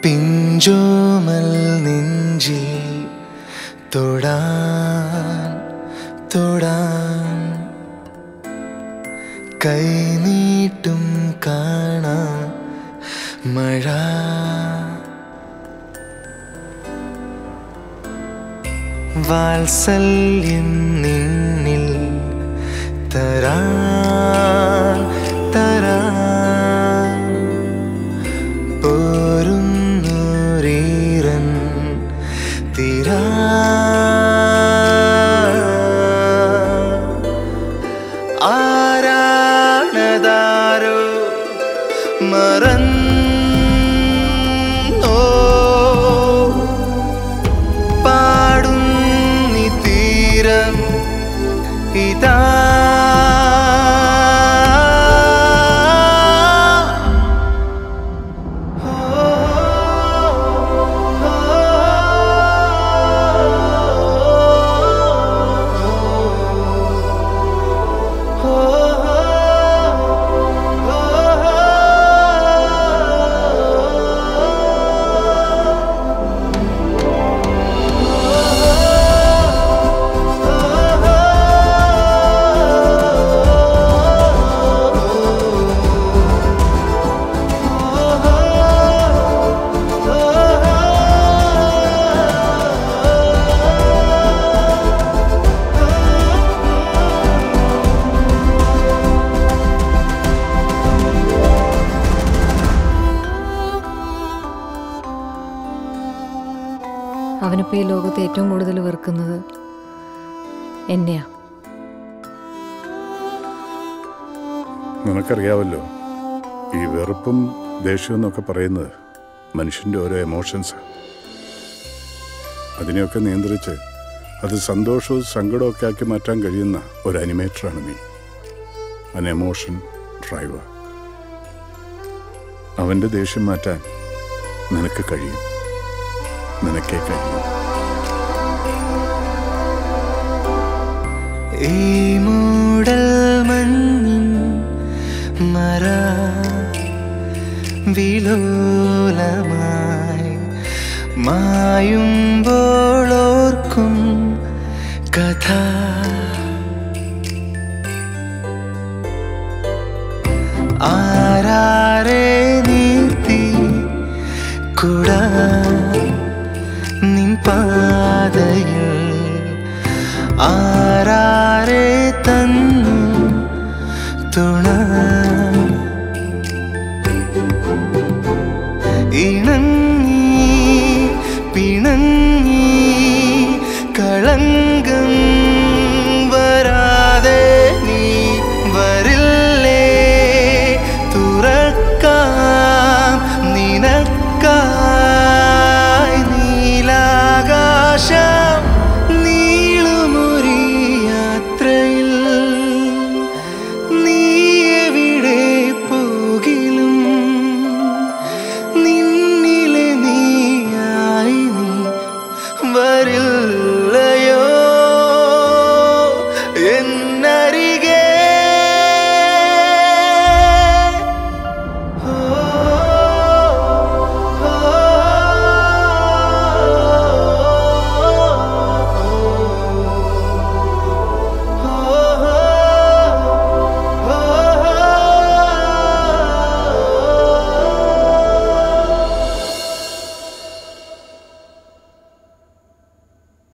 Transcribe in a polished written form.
പിഞ്ചോമൽ നെഞ്ചിൽ തൊടാൻ തൊടാൻ കൈനീട്ടും കാണാൻ മഴ വാത്സല്യം നിന്നിൽ തരാൻ തരാൻ പോരുന്നൂരീരൻ തീരാ ആരാണതാരോ മറന്നോ പാടുന്നി തീരം ഇതാ അവനിപ്പോൾ ഈ ലോകത്ത് ഏറ്റവും കൂടുതൽ വെറുക്കുന്നത് എന്നെയാ. നിനക്കറിയാവല്ലോ, ഈ വെറുപ്പും ദേഷ്യവും എന്നൊക്കെ പറയുന്നത് മനുഷ്യൻ്റെ ഓരോ എമോഷൻസ്. അതിനെയൊക്കെ നിയന്ത്രിച്ച് അത് സന്തോഷവും സങ്കടമൊക്കെ ആക്കി മാറ്റാൻ കഴിയുന്ന ഒരു അനിമേറ്ററാണ് നീ, അൻ എമോഷൻ ഡ്രൈവർ. അവൻ്റെ ദേഷ്യം മാറ്റാൻ നിനക്ക് കഴിയും, നിനക്കേ കഴിയും. ഈ മൂടൽ മഞ്ഞിൻ മറ വിലോലമായി മായുമ്പോളോർക്കും കഥ ആരാരെ നീർത്തി കുട നിൻ പാതയിൽ ആരാരെ തന്നു തുണ ഇണങ്ങി പിണങ്ങി